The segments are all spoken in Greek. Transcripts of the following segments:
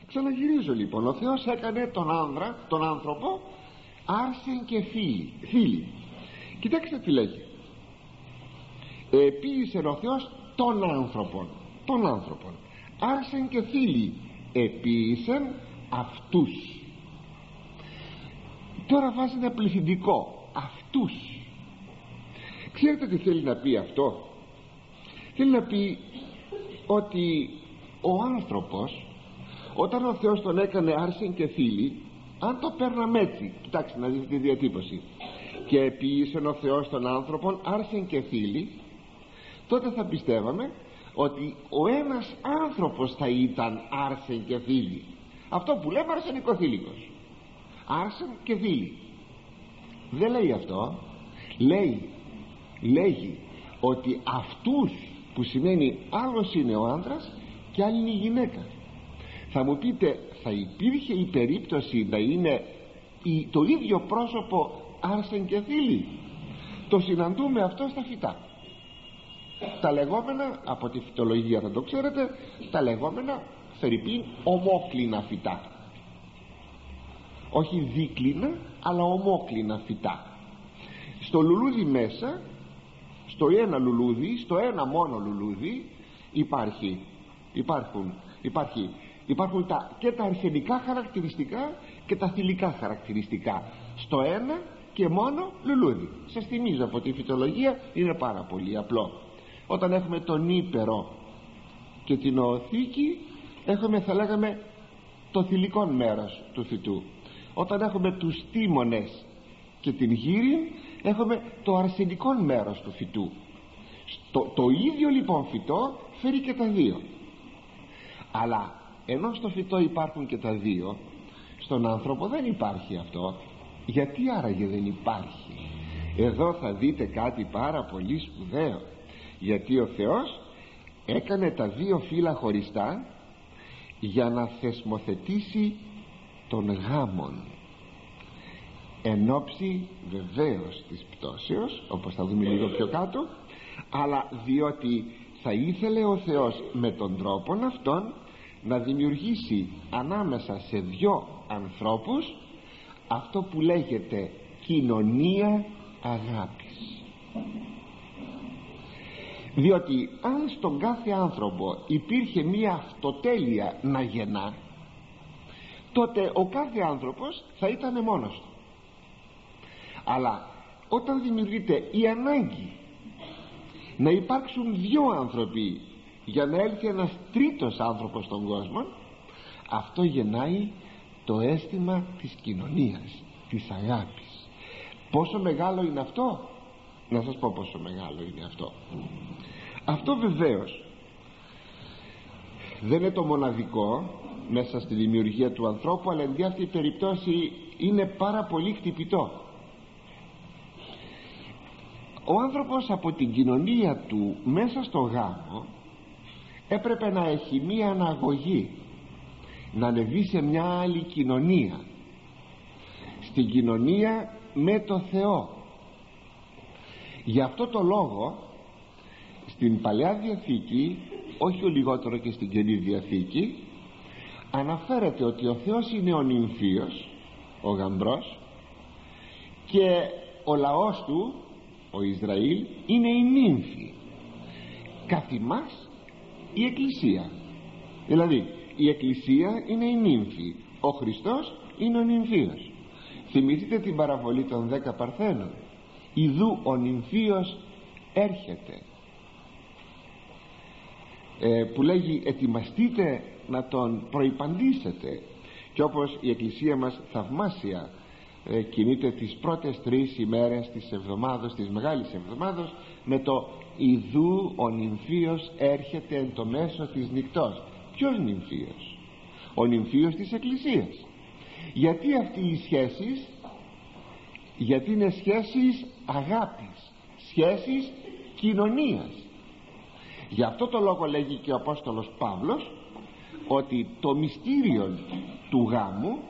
Ξαναγυρίζω λοιπόν. Ο Θεός έκανε τον άνθρωπο άρσεν και φίλη. Κοιτάξτε τι λέγει. Επίησε ο Θεός τον άνθρωπον άρσεν και φίλη, επίησεν αυτούς. Τώρα βάζει ένα πληθυντικό, αυτούς. Ξέρετε τι θέλει να πει αυτό? Θέλει να πει ότι ο άνθρωπος, όταν ο Θεός τον έκανε άρσεν και φίλη, αν το παίρναμε έτσι, κοιτάξτε να δείτε τη διατύπωση, και επίησε ο Θεός τον άνθρωπον άρσεν και φίλη, τότε θα πιστεύαμε ότι ο ένας άνθρωπος θα ήταν άρσεν και φίλη. Αυτό που λέμε αρσενικοθήλικος, άρσεν και φίλη. Δεν λέει αυτό. Λέγει ότι αυτούς, που σημαίνει άλλος είναι ο άντρας και άλλη είναι η γυναίκα. Θα μου πείτε, θα υπήρχε η περίπτωση να είναι το ίδιο πρόσωπο άρσεν και φίλη? Το συναντούμε αυτό στα φυτά, τα λεγόμενα, από τη φυτολογία θα το ξέρετε, τα λεγόμενα φερειπίν ομόκλινα φυτά. Όχι δίκλινα, αλλά ομόκλινα φυτά. Στο λουλούδι μέσα, στο ένα λουλούδι, στο ένα μόνο λουλούδι υπάρχουν και τα αρσενικά χαρακτηριστικά και τα θηλυκά χαρακτηριστικά στο ένα και μόνο λουλούδι. Σας θυμίζω από τη φυτολογία, είναι πάρα πολύ απλό. Όταν έχουμε τον ύπερο και την οθήκη, έχουμε, θα λέγαμε, το θηλυκό μέρος του φυτού. Όταν έχουμε τους τίμονες και την γύρι, έχουμε το αρσενικό μέρος του φυτού. Το ίδιο λοιπόν φυτό φέρει και τα δύο. Αλλά ενώ στο φυτό υπάρχουν και τα δύο, στον άνθρωπο δεν υπάρχει αυτό. Γιατί άραγε δεν υπάρχει? Εδώ θα δείτε κάτι πάρα πολύ σπουδαίο. Γιατί ο Θεός έκανε τα δύο φύλλα χωριστά για να θεσμοθετήσει τον γάμον, εν ώψη βεβαίως της πτώσεως, όπως θα δούμε λίγο πιο κάτω, αλλά διότι θα ήθελε ο Θεός με τον τρόπο αυτόν να δημιουργήσει ανάμεσα σε δυο ανθρώπους αυτό που λέγεται κοινωνία αγάπης. Διότι αν στον κάθε άνθρωπο υπήρχε μία αυτοτέλεια να γεννά, τότε ο κάθε άνθρωπος θα ήταν μόνος του. Αλλά όταν δημιουργείται η ανάγκη να υπάρξουν δυο άνθρωποι για να έλθει ένας τρίτος άνθρωπος στον κόσμο, αυτό γεννάει το αίσθημα της κοινωνίας, της αγάπης. Πόσο μεγάλο είναι αυτό? Να σας πω πόσο μεγάλο είναι αυτό. Αυτό βεβαίως δεν είναι το μοναδικό μέσα στη δημιουργία του ανθρώπου, αλλά εν αυτή η περιπτώση είναι πάρα πολύ χτυπητό. Ο άνθρωπος από την κοινωνία του μέσα στο γάμο έπρεπε να έχει μία αναγωγή, να ανεβεί σε μια άλλη κοινωνία, στην κοινωνία με το Θεό. Γι' αυτό το λόγο στην Παλαιά Διαθήκη, όχι ο λιγότερο και στην Καινή Διαθήκη, αναφέρεται ότι ο Θεός είναι ο νυμφίος, ο γαμπρός, και ο λαός του, ο Ισραήλ, είναι η νύμφη. Καθ' ημάς η Εκκλησία. Δηλαδή η Εκκλησία είναι η νύμφη, ο Χριστός είναι ο νυμφίος. Θυμηθείτε την παραβολή των 10 Παρθένων. Ιδού ο νυμφίος έρχεται, που λέγει ετοιμαστείτε να τον προϋπαντήσετε. Και όπως η Εκκλησία μας θαυμάσια κινείται τις πρώτες 3 ημέρες της εβδομάδος, της Μεγάλης Εβδομάδος, με το ιδού ο νυμφίος έρχεται εν το μέσο της νυχτός. Ποιος νυμφίος? Ο νυμφίος της Εκκλησίας. Γιατί αυτοί οι σχέσεις? Γιατί είναι σχέσεις αγάπης, σχέσεις κοινωνίας. Γι' αυτό το λόγο λέγει και ο Απόστολος Παύλος ότι το μυστήριο του γάμου,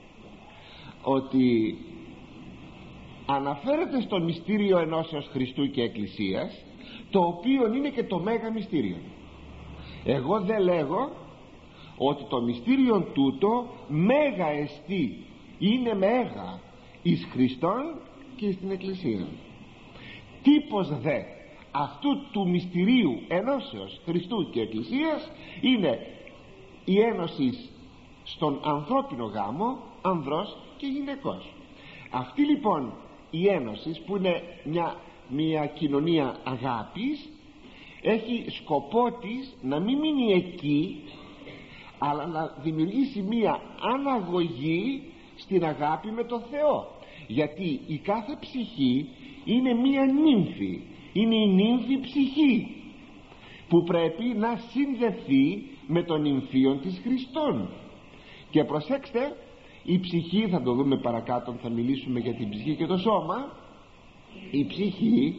ότι αναφέρεται στο μυστήριο ενώσεως Χριστού και Εκκλησίας, το οποίο είναι και το μέγα μυστήριο. Εγώ δεν λέγω ότι το μυστήριον τούτο μέγα εστί, είναι μέγα εις Χριστόν και στην Εκκλησία. Τύπος δε αυτού του μυστηρίου ενώσεως Χριστού και Εκκλησίας είναι η ένωση στον ανθρώπινο γάμο ανδρός και γυναικός. Αυτή λοιπόν η ένωση, που είναι μια κοινωνία αγάπης, έχει σκοπό της να μην μείνει εκεί, αλλά να δημιουργήσει μια αναγωγή στην αγάπη με το Θεό. Γιατί η κάθε ψυχή είναι μια νύμφη, είναι η νύμφη ψυχή που πρέπει να συνδεθεί με τον νυμφίον της Χριστόν. Και προσέξτε, η ψυχή, θα το δούμε παρακάτω, θα μιλήσουμε για την ψυχή και το σώμα. Η ψυχή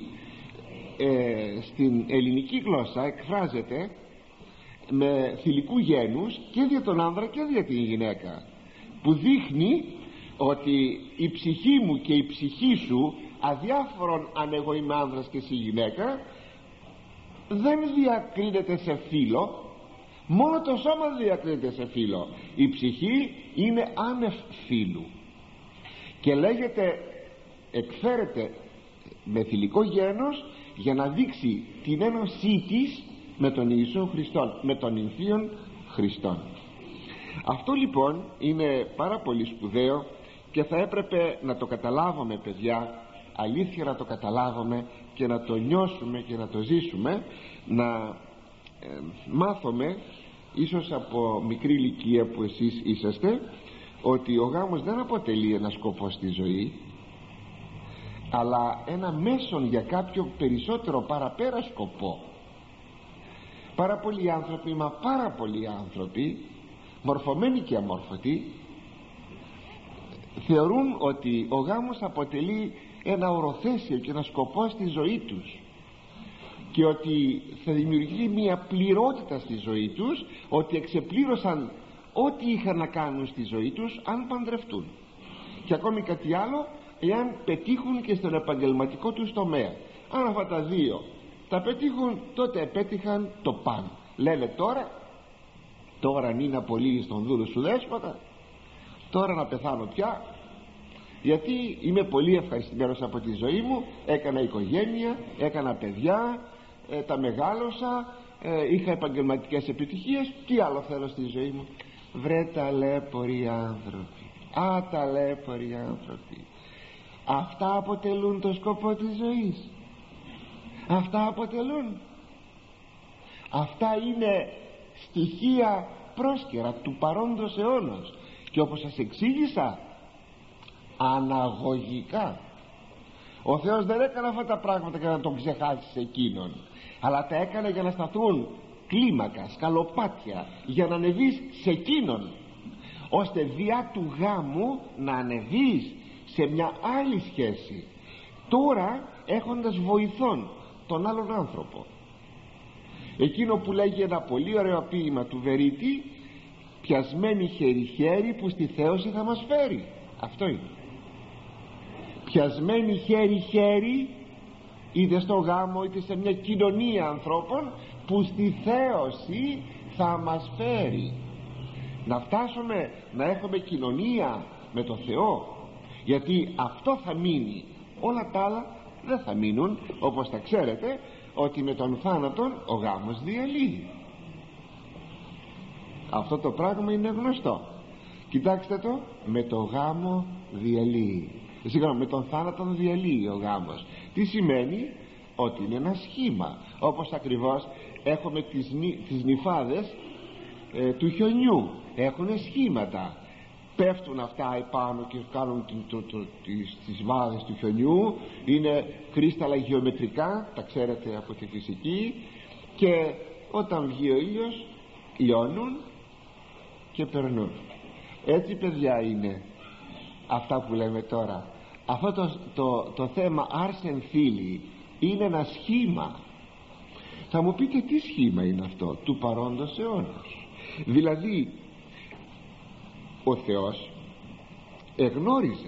στην ελληνική γλώσσα εκφράζεται με θηλυκού γένους και για τον άνδρα και για την γυναίκα, που δείχνει ότι η ψυχή μου και η ψυχή σου, αδιάφορον αν εγώ είμαι άνδρας και εσύ γυναίκα, δεν διακρίνεται σε φύλο. Μόνο το σώμα δεν διακρίνεται σε φύλο. Η ψυχή είναι άνευ φύλου και λέγεται, εκφέρεται με θηλυκό γένος για να δείξει την ένωσή της με τον Ιησού Χριστόν, με τον νυμφίον Χριστόν. Αυτό λοιπόν είναι πάρα πολύ σπουδαίο και θα έπρεπε να το καταλάβουμε, παιδιά, αλήθεια να το καταλάβουμε και να το νιώσουμε και να το ζήσουμε, να μάθουμε, ίσως από μικρή ηλικία που εσείς είσαστε, ότι ο γάμος δεν αποτελεί ένα σκοπό στη ζωή, αλλά ένα μέσον για κάποιο περισσότερο παραπέρα σκοπό. Πάρα πολλοί άνθρωποι, μα πάρα πολλοί άνθρωποι, μορφωμένοι και αμόρφωτοι, θεωρούν ότι ο γάμος αποτελεί ένα οροθέσιο και ένα σκοπό στη ζωή τους και ότι θα δημιουργεί μια πληρότητα στη ζωή τους, ότι εξεπλήρωσαν ό,τι είχαν να κάνουν στη ζωή τους αν παντρευτούν, και ακόμη κάτι άλλο, εάν πετύχουν και στον επαγγελματικό τους τομέα. Αν αυτά τα δύο τα πετύχουν, τότε επέτυχαν το παν. Λένε τώρα αν είναι πολύ στον δούλο σου δέσποτα, τώρα να πεθάνω πια, γιατί είμαι πολύ ευχαριστημένος από τη ζωή μου, έκανα οικογένεια, έκανα παιδιά, τα μεγάλωσα, είχα επαγγελματικές επιτυχίες, τι άλλο θέλω στη ζωή μου? Βρε ταλέποροι άνθρωποι, ταλέποροι άνθρωποι, αυτά αποτελούν το σκοπό της ζωής? Αυτά αποτελούν? Αυτά είναι στοιχεία πρόσκαιρα του παρόντος αιώνος, και όπως σας εξήγησα, αναγωγικά. Ο Θεός δεν έκανε αυτά τα πράγματα για να τον ξεχάσεις εκείνον, αλλά τα έκανε για να σταθούν κλίμακα, σκαλοπάτια, για να ανεβείς σε εκείνον, ώστε διά του γάμου να ανεβείς σε μια άλλη σχέση, τώρα έχοντας βοηθόν τον άλλον άνθρωπο. Εκείνο που λέγει ένα πολύ ωραίο ποίημα του Βερίτη, πιασμένοι χέρι-χέρι που στη θέωση θα μας φέρει. Αυτό είναι. Πιασμένοι χέρι-χέρι, είτε στο γάμο είτε σε μια κοινωνία ανθρώπων, που στη θέωση θα μας φέρει. Να φτάσουμε να έχουμε κοινωνία με το Θεό, γιατί αυτό θα μείνει. Όλα τα άλλα δεν θα μείνουν, όπως τα ξέρετε ότι με τον θάνατον ο γάμος διαλύει. Αυτό το πράγμα είναι γνωστό. Κοιτάξτε το, με το γάμο διαλύει. Συγγνώμη, με τον θάνατον διαλύει ο γάμος. Τι σημαίνει? Ότι είναι ένα σχήμα, όπως ακριβώς έχουμε τις νυφάδες του χιονιού, έχουν σχήματα. Πέφτουν αυτά επάνω και κάνουν τις βάδες του χιονιού, είναι κρίσταλα γεωμετρικά, τα ξέρετε από τη φυσική, και όταν βγει ο ήλιος λιώνουν και περνούν. Έτσι, παιδιά, είναι αυτά που λέμε τώρα. Αυτό το θέμα άρσεν φίλοι είναι ένα σχήμα. Θα μου πείτε, τι σχήμα είναι αυτό? Του παρόντος αιώνος. Δηλαδή ο Θεός εγνώριζε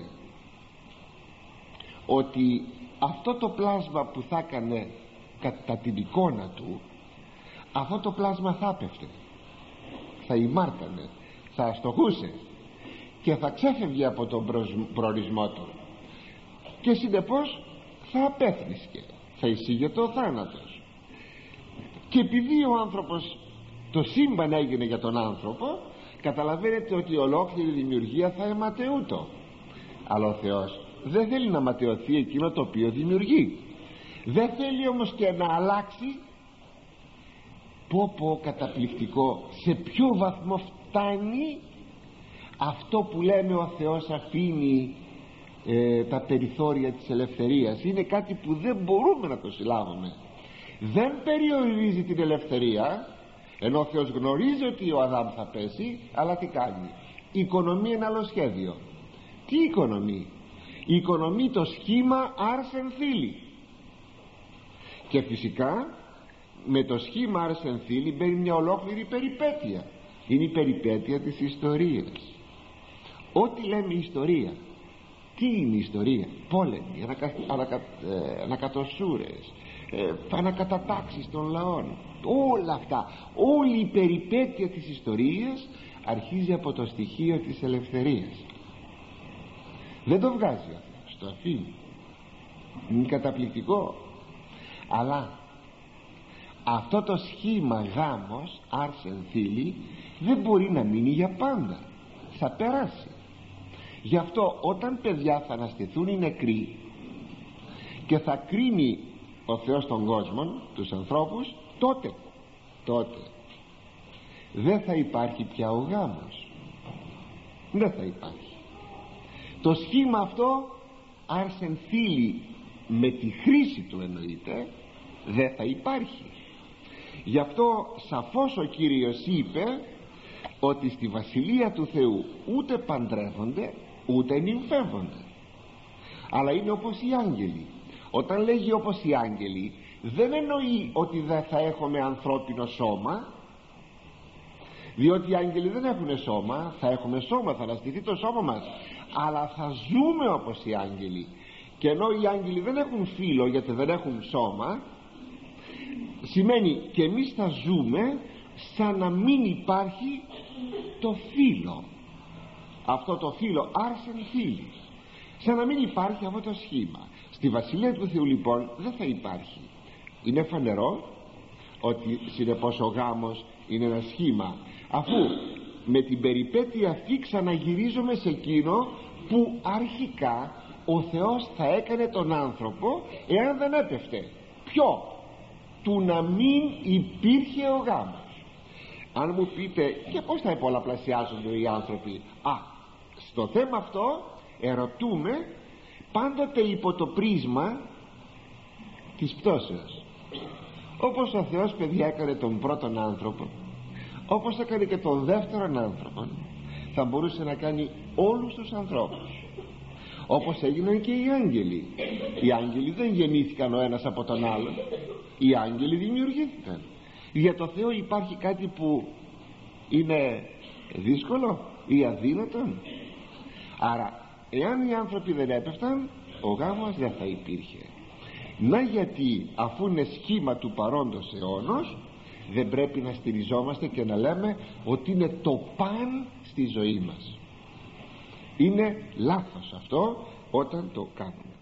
ότι αυτό το πλάσμα που θα έκανε κατά την εικόνα του, αυτό το πλάσμα θα πέφτε, θα ημάρτανε, θα αστοχούσε και θα ξέφευγε από τον προορισμό του και συνεπώς θα απέθνισκε, θα εισήγεται ο θάνατος. Και επειδή ο άνθρωπος, το σύμπαν έγινε για τον άνθρωπο, καταλαβαίνετε ότι η ολόκληρη δημιουργία θα αιματεούτο. Αλλά ο Θεός δεν θέλει να ματαιωθεί εκείνο το οποίο δημιουργεί. Δεν θέλει όμως και να αλλάξει. Πω καταπληκτικό, σε ποιο βαθμό φτάνει αυτό που λέμε ο Θεός αφήνει τα περιθώρια της ελευθερίας. Είναι κάτι που δεν μπορούμε να το συλλάβουμε. Δεν περιορίζει την ελευθερία, ενώ ο Θεός γνωρίζει ότι ο Αδάμ θα πέσει, αλλά τι κάνει? Οικονομεί ένα άλλο σχέδιο. Τι οικονομεί? Οικονομεί το σχήμα άρσεν θήλη. Και φυσικά με το σχήμα άρσεν θήλη μπαίνει μια ολόκληρη περιπέτεια. Είναι η περιπέτεια της ιστορίας. Ό,τι λέμε ιστορία, τι είναι η ιστορία? Πόλεμοι, ανακατοσούρες, ανακατατάξεις των λαών, όλα αυτά, όλη η περιπέτεια της ιστορίας αρχίζει από το στοιχείο της ελευθερίας. Δεν το βγάζει ο Θεός, το αφήνει. Είναι καταπληκτικό. Αλλά αυτό το σχήμα γάμος άρσεν θήλη δεν μπορεί να μείνει για πάντα, θα περάσει. Γι' αυτό όταν παιδιά θα αναστηθούν οι νεκροί και θα κρίνει ο Θεός τον κόσμο, τους ανθρώπους, τότε δεν θα υπάρχει πια ο γάμος. Δεν θα υπάρχει. Το σχήμα αυτό άρσεν θήλη, με τη χρήση του εννοείται, δεν θα υπάρχει. Γι' αυτό σαφώς ο Κύριος είπε ότι στη Βασιλεία του Θεού ούτε παντρεύονται ούτε νυμφεύονται, αλλά είναι όπως οι άγγελοι. Όταν λέγει όπως οι άγγελοι, δεν εννοεί ότι δεν θα έχουμε ανθρώπινο σώμα, διότι οι άγγελοι δεν έχουν σώμα. Θα έχουμε σώμα, θα αναστηθεί το σώμα μας, αλλά θα ζούμε όπως οι άγγελοι. Και ενώ οι άγγελοι δεν έχουν φύλο γιατί δεν έχουν σώμα, σημαίνει και εμείς θα ζούμε σαν να μην υπάρχει το φύλο, αυτό το φύλο άρσεν θήλης, σαν να μην υπάρχει αυτό το σχήμα. Στη Βασιλεία του Θεού λοιπόν δεν θα υπάρχει. Είναι φανερό ότι συνεπώς ο γάμος είναι ένα σχήμα, αφού με την περιπέτεια αυτή ξαναγυρίζουμε σε εκείνο που αρχικά ο Θεός θα έκανε τον άνθρωπο εάν δεν έπεφτε. Ποιο? Του να μην υπήρχε ο γάμος. Αν μου πείτε και πώς θα πολλαπλασιάζονται οι άνθρωποι, στο θέμα αυτό ερωτούμε πάντοτε υπό το πρίσμα της πτώσεως. Όπως ο Θεός, παιδιά, έκανε τον πρώτον άνθρωπο, όπως έκανε και τον δεύτερον άνθρωπο, θα μπορούσε να κάνει όλους τους ανθρώπους. Όπως έγιναν και οι άγγελοι. Οι άγγελοι δεν γεννήθηκαν ο ένας από τον άλλον, οι άγγελοι δημιουργήθηκαν. Για το Θεό υπάρχει κάτι που είναι δύσκολο ή αδύνατο? Άρα εάν οι άνθρωποι δεν έπεφταν, ο γάμος δεν θα υπήρχε. Να γιατί αφού είναι σχήμα του παρόντος αιώνος, δεν πρέπει να στηριζόμαστε και να λέμε ότι είναι το παν στη ζωή μας. Είναι λάθος αυτό όταν το κάνουμε.